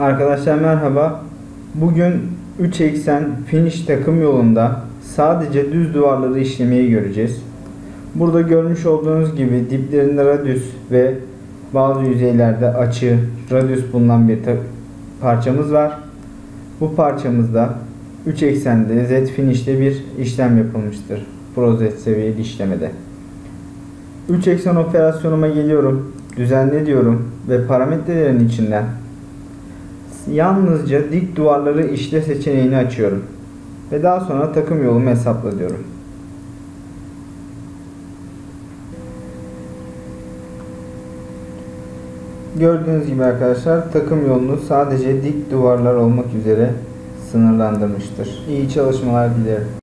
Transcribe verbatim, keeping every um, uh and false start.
Arkadaşlar merhaba. Bugün üç eksen finish takım yolunda sadece düz duvarları işlemeyi göreceğiz. Burada görmüş olduğunuz gibi diplerinde radyüs ve bazı yüzeylerde açı, radyüs bulunan bir parçamız var. Bu parçamızda üç eksende Z finish'te bir işlem yapılmıştır. Pro Z seviyeli işlemede. üç eksen operasyonuma geliyorum. Düzenle diyorum ve parametrelerin içinden yalnızca dik duvarları işle seçeneğini açıyorum. Ve daha sonra takım yolumu hesapla diyorum. Gördüğünüz gibi arkadaşlar takım yolunu sadece dik duvarlar olmak üzere sınırlandırmıştır. İyi çalışmalar dilerim.